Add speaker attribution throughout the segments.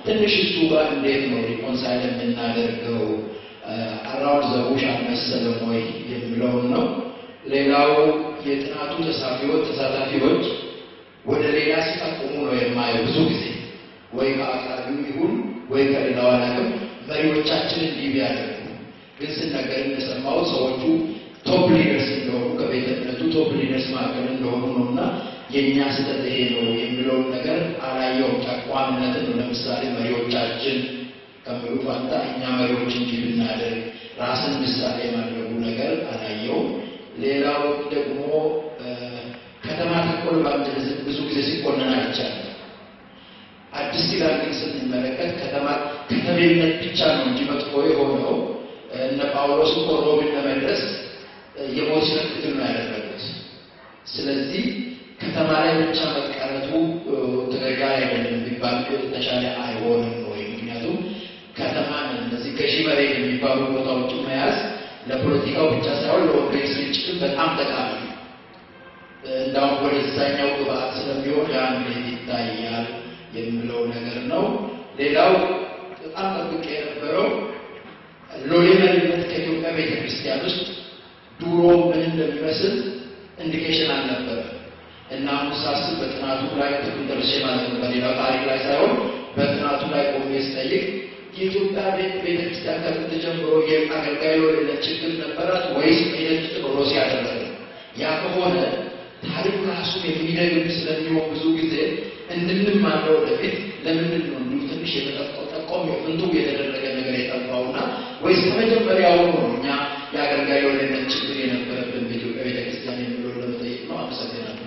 Speaker 1: ትንሽ እሱ ጋር እንዴት ነው ሪኮንሳይል የምናደርገው አራውንድ ዘ ቡሽ አልመሰለም ወይ የሚለው ነው። ሌላው የጥናቱ ተሳታፊዎች ወደ ሌላ ሲጠቁሙ ነው የማየው ብዙ ጊዜ ወይ ከአቅራቢው ይሁን ወይ ከሌላው አላውቅም መሪዎቻችን እንዲህ ቢያደርጉ ግን ስናገር እንደሰማው ሰዎቹ ቶፕ ሊደርስ እንደሆኑ ከቤተ እምነቱ ቶፕ ሊደርስ ማዕከል እንደሆኑ ነውና የኛ ስህተት ይሄ ነው የሚለው ነገር አላየውም። ተቋምነትን ነው ለምሳሌ መሪዎቻችን ከሚሉ ፋንታ እኛ መሪዎች እንዲህ ብናደርግ ራስን ምሳሌ ማድረጉ ነገር አላየውም። ሌላው ደግሞ ከተማ ተኮር ባንድነትን ብዙ ጊዜ ሲቆነን አይቻልም። አዲስ ኪዳንን ስንመለከት ከተማነት ብቻ ነው እንጂ መጥፎ የሆነው እነ ጳውሎስ ሮምን ለመድረስ የሞት ሽርክትን ነው ያደረጉት። ስለዚህ ከተማ ላይ ብቻ መቀረቱ ተገዳይ አይደለም ቢባል ተሻለ አይሆንም ወይ? ምክንያቱም ከተማ እነዚህ ገዢ መሬት የሚባሉ ቦታዎች መያዝ ለፖለቲካው ብቻ ሳይሆን ለወንጌል ስርጭት በጣም ጠቃሚ ነው። እንዳው ወደዛኛው ግብአት ስለሚሆን ያን ይታያል የሚለው ነገር ነው። ሌላው በጣም ጠብቄ የነበረው ሎሌመሪነት ከኢትዮጵያ ቤተክርስቲያን ውስጥ ድሮ ምን እንደሚመስል ኢንዲኬሽን አልነበረ እና አሁን በጥናቱ ላይ ተንተርሼ ማለት ነው በሌላው ታሪክ ላይ ሳይሆን በጥናቱ ላይ ቆሜ ስጠይቅ የኢትዮጵያ ቤተክርስቲያን ከጥንት ጀምሮ የአገልጋይ ሎሌነት ችግር ነበራት ወይስ ሄደች ሮሲ ያደረገ? ያ ከሆነ ታሪክ ራሱ የሚደግም ስለሚሆን ብዙ ጊዜ እንድንማረው ወደፊት ለምንድን ነው እንዲሁ ትንሽ የተጠቆም የፍንቱ የተደረገ ነገር የጠፋውና ወይስ ከመጀመሪያው ነው እኛ የአገልጋይ ሎሌነት ችግር የነበረብን በኢትዮጵያ ቤተክርስቲያን የሚለው ለመጠየቅ ነው። አመሰግናለሁ።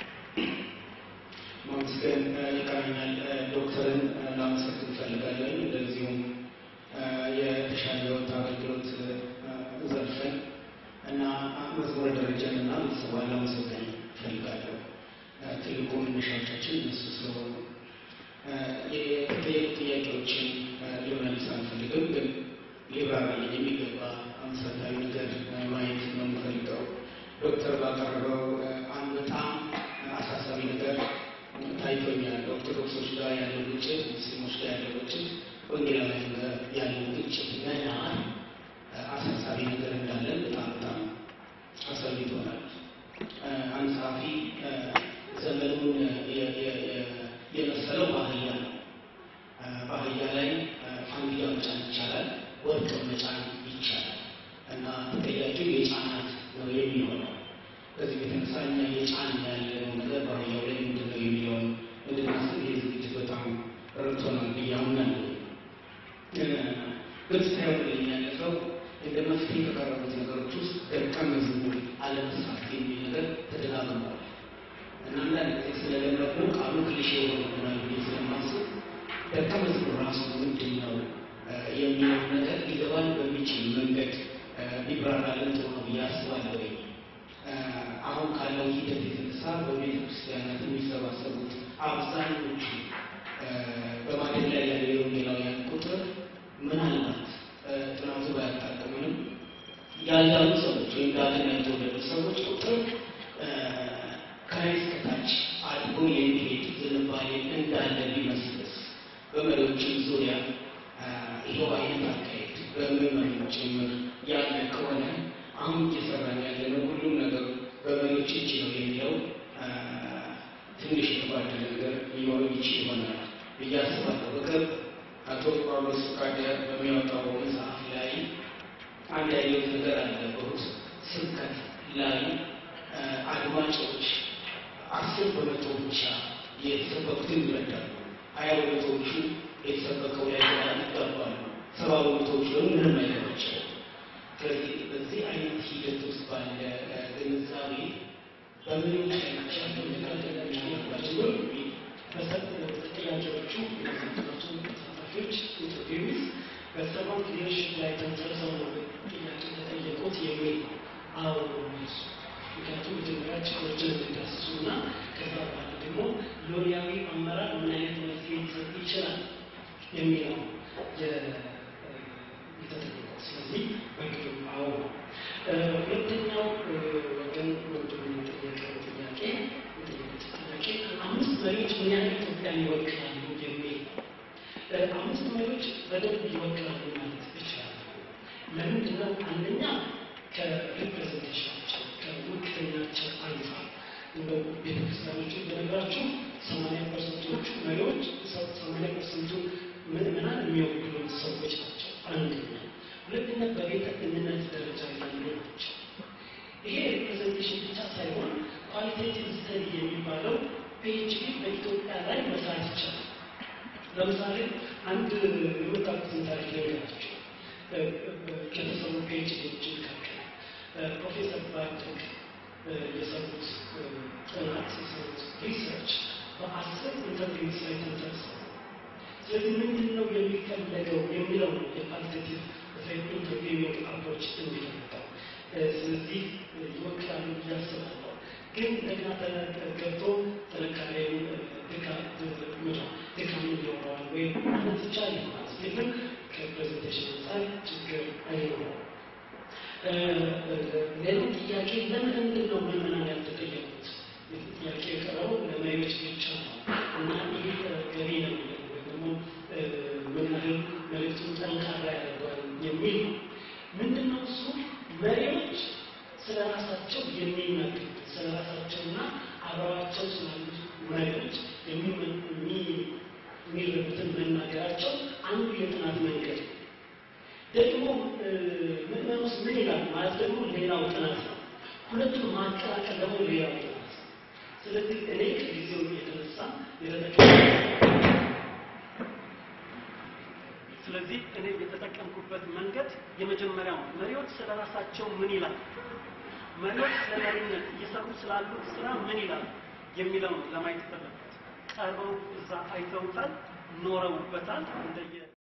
Speaker 2: ማመስገን ይቀርኛል። ዶክተርን ላመሰግን እፈልጋለሁ። እንደዚሁም የተሻለ ወጥ አገልግሎት ዘርፈን እና መዝሙር ደረጃንና ቤተሰቧን ላመሰግን እፈልጋለሁ። ትልቁ መነሻዎቻችን እነሱ ስለሆኑ የተጠየቁ ጥያቄዎችን ለመመለስ አንፈልግም፣ ግን ሊብራራልኝ የሚገባ መሰረታዊ ነገር ማየት ነው የምፈልገው። ዶክተር ባቀረበው አንድ በጣም አሳሳቢ ነገር ታይቶኛል። ኦርቶዶክሶች ጋር ያለው ግጭት፣ ሙስሊሞች ጋር ያለው ግጭት፣ ወንጌላውያን ጋር ያለው ግጭት ገና አሳሳቢ ነገር እንዳለ በጣም አሳይቶናል። አንድ ጸሐፊ ዘመኑን የመሰለው ባህያ ነው። ባህያ ላይ ፋንዲያ መጫን ይቻላል፣ ወርቅ መጫን ይቻላል እና ተጠያቂው የጫናት ነው የሚሆነው። በዚህ የተነሳ እኛ የጫን ያለው ነገር ባህያው ላይ ምንድን ነው የሚለውን እንድናስብ ይህ ዝግጅት በጣም ረድቶናል ብዬ አምናለሁ። ግልጽ ሳይሆንልኝ ያለፈው እንደ መፍትሄ ከቀረቡት ነገሮች ውስጥ ደቀ መዝሙር አለመሳት የሚል ነገር ተደጋግሟል እና አንዳንድ ጊዜ ስለለመድነው ቃሉ ክሊሼ ሆኖብናል ብዬ ስለማስብ ደቀ መዝሙር ራሱ ምንድን ነው የሚለው ነገር ሊገባን በሚችል መንገድ ቢብራራልን ጥሩ ነው ብዬ አስባለሁ። አሁን ካለው ሂደት የተነሳ በቤተ ክርስቲያናት የሚሰባሰቡት አብዛኞቹ በማደግ ላይ ያለው የወንጌላውያን ቁጥር ምናልባት ጥናቱ ባያጣቅምንም ያልዳኑ ሰዎች ወይም ዳግም ያልተወለዱ ሰዎች ቁጥር ከላይ እስከታች አድጎ የሚሄድ ዝንባሌ እንዳለ ቢመስልስ በመሪዎችም ዙሪያ ይኸው አይነት አካሄድ በምዕመናን ጭምር ያለ ከሆነ አሁን እየሰራን ያለነው ሁሉም ነገር በመሪዎች እጅ ነው የሚለው ትንሽ የተባደለ ነገር ሊኖር ይችል ይሆናል ብዬ አስባለሁ። በቅርብ አቶ ጳውሎስ ፈቃደ በሚያወጣው መጽሐፍ ላይ አንድ ያየሁት ነገር አለ። ስብከት ላይ አድማጮች 10% ብቻ የተሰበኩትን ይረዳሉ፣ 20%ዎቹ የተሰበከው ላይ ይገባሉ፣ 70%ዎቹ ደግሞ ምንም አይገባቸውም። ስለዚህ በዚህ አይነት ሂደት ውስጥ ባለ ግንዛቤ በምንም አይነት ያለባቸው ጥያቄዎቹ ተሳታፊዎች ኢንተርቪውስ በሰባት ሊደርሺፕ ላይ ተንተርሰው ነው ጥያቄ ተጠየቁት የሚል አዎ መልሱ። ምክንያቱም መጀመሪያ ችግሮችን እንዳስሱና ከዛ በኋላ ደግሞ ሎሪያዊ አመራር ምን አይነት መፍትሄ ሊሰጥ ይችላል የሚለው የተጠየቁት። ስለዚህ በእንግዲህ አዎ ሁለተኛው ወገን ወንድም የጠየቀው ጥያቄ አምስት መሪዎች ምን ያህል ኢትዮጵያን ይወክላሉ የሚል አምስት መሪዎች በደንብ ይወክላሉ ማለት ይችላል። ለምንድን ነው? አንደኛ ከሪፕሬዘንቴሽናቸው ከውክልናቸው አንፃር እንደው ቤተክርስቲያኖቹ በነገራችሁ 80% መሪዎች 80% ምዕመናን የሚወክሉ ሰዎች ናቸው። አንደኛ። ሁለተኛ በቤተ እምነት ደረጃ ያሉ ናቸው። ይሄ ሪፕሬዘንቴሽን ብቻ ሳይሆን ኳሊቴቲቭ ስተዲ የሚባለው PhD በኢትዮጵያ ላይ መስራት ይቻላል። ለምሳሌ አንድ የምታውቁትን ታሪክ ልንገራችሁ። ከተሰሩ PhDዎች መካከል ፕሮፌሰር ባርቶክ የሰሩት ጥናት የሰሩት ሪሰርች በ10 ኢንተርቪውስ ላይ ተንተርሰው ስለዚህ ምንድን ነው የሚፈለገው የሚለው ነው የኳሊቴቲቭ ኢንተርቪዊንግ አፕሮች የሚፈልገው። ስለዚህ ይወክላሉ ብዬ አስባለሁ። ግን እንደገና ገብቶ ጥንካሬውን ድካምን ይኖረዋል ወይም ማለት ይቻል ይሆናል። ግን ከፕሬዘንቴሽን አንፃር ችግር አይኖረውም። ሌላው ጥያቄ ለምንድን ነው ምዕመናን ያልተጠየቁት? ጥያቄ የቀረበው ለመሪዎች ብቻ ነው እና ይህ ገቢ ነው ወይ ደግሞ ምን ያህል መልዕክቱን ጠንካራ ያደርገዋል የሚል ነው። ምንድን ነው እሱ? መሪዎች ስለ ራሳቸው የሚናገሩት ስለ ራሳቸውና አብረዋቸው ስላሉት መሪዎች የሚረዱትን መናገራቸው አንዱ የጥናት መንገድ ነው። ደግሞ ምዕመናን ውስጥ ምን ይላል ማለት ደግሞ ሌላው ጥናት ነው። ሁለቱን ማቀላቀል ደግሞ ሌላው ጥናት ነው። ስለዚህ እኔ ከጊዜው የተነሳ የተጠቀምኩበት መንገድ የመጀመሪያው መሪዎች ስለ ራሳቸው ምን ይላል፣ መሪዎች ለመሪነት እየሰሩ ስላሉት ስራ ምን ይላል የሚለው ለማየት ተፈለገ። ቀርበው እዛ አይተውታል፣ ኖረውበታል። እንደየ